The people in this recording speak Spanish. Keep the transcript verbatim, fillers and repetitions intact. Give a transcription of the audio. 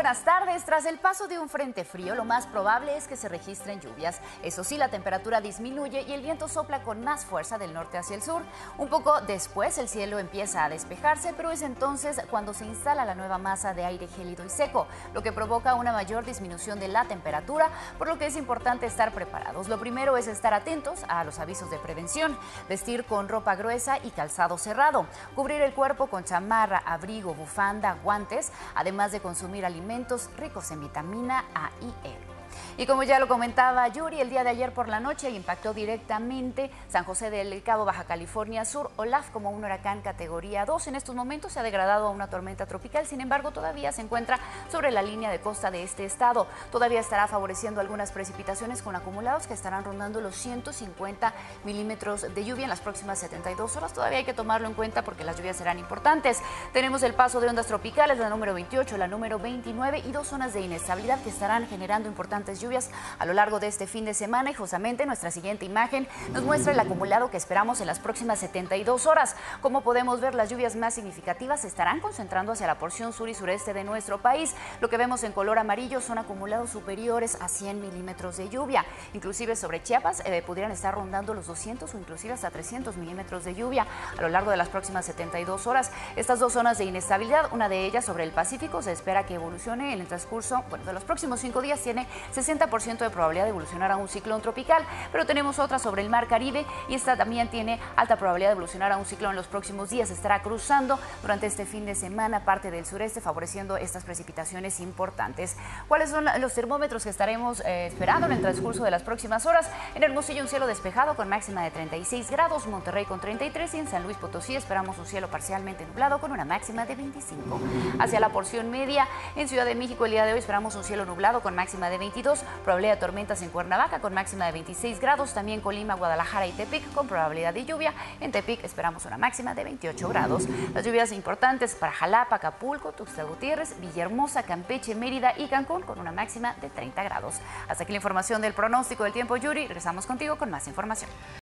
buenas tardes. Tras el paso de un frente frío, lo más probable es que se registren lluvias. Eso sí, la temperatura disminuye y el viento sopla con más fuerza del norte hacia el sur. Un poco después el cielo empieza a despejarse, pero es entonces cuando se instala la nueva masa de aire gélido y seco, lo que provoca una mayor disminución de la temperatura, por lo que es importante estar preparados. Lo primero es estar atentos a los avisos de prevención, vestir con ropa gruesa y calzado cerrado, cubrir el cuerpo con chamarra, abrigo, bufanda, guantes, además de consumir alimentos ricos en vitamina A y E. Y como ya lo comentaba Yuri, el día de ayer por la noche impactó directamente San José del Cabo, Baja California Sur. Olaf, como un huracán categoría dos, en estos momentos se ha degradado a una tormenta tropical. Sin embargo, todavía se encuentra sobre la línea de costa de este estado. Todavía estará favoreciendo algunas precipitaciones con acumulados que estarán rondando los ciento cincuenta milímetros de lluvia en las próximas setenta y dos horas. Todavía hay que tomarlo en cuenta porque las lluvias serán importantes. Tenemos el paso de ondas tropicales, la número veintiocho, la número veintinueve y dos zonas de inestabilidad que estarán generando importantes lluvias a lo largo de este fin de semana. Y justamente nuestra siguiente imagen nos muestra el acumulado que esperamos en las próximas setenta y dos horas. Como podemos ver, las lluvias más significativas se estarán concentrando hacia la porción sur y sureste de nuestro país. Lo que vemos en color amarillo son acumulados superiores a cien milímetros de lluvia. Inclusive sobre Chiapas eh, pudieran estar rondando los doscientos o inclusive hasta trescientos milímetros de lluvia a lo largo de las próximas setenta y dos horas. Estas dos zonas de inestabilidad, una de ellas sobre el Pacífico, se espera que evolucione en el transcurso bueno, de los próximos cinco días. Tiene sesenta por ciento de probabilidad de evolucionar a un ciclón tropical, pero tenemos otra sobre el Mar Caribe y esta también tiene alta probabilidad de evolucionar a un ciclón en los próximos días. Estará cruzando durante este fin de semana parte del sureste, favoreciendo estas precipitaciones importantes. ¿Cuáles son los termómetros que estaremos eh, esperando en el transcurso de las próximas horas? En Hermosillo un cielo despejado con máxima de treinta y seis grados, Monterrey con treinta y tres y en San Luis Potosí esperamos un cielo parcialmente nublado con una máxima de veinticinco. Hacia la porción media, en Ciudad de México el día de hoy esperamos un cielo nublado con máxima de veintidós, probabilidad de tormentas en Cuernavaca con máxima de veintiséis grados, también Colima, Guadalajara y Tepic con probabilidad de lluvia. En Tepic esperamos una máxima de veintiocho grados. Las lluvias importantes para Jalapa, Acapulco, Tuxtla Gutiérrez, Villahermosa, Campeche, Mérida y Cancún con una máxima de treinta grados. Hasta aquí la información del pronóstico del tiempo, Yuri. Regresamos contigo con más información.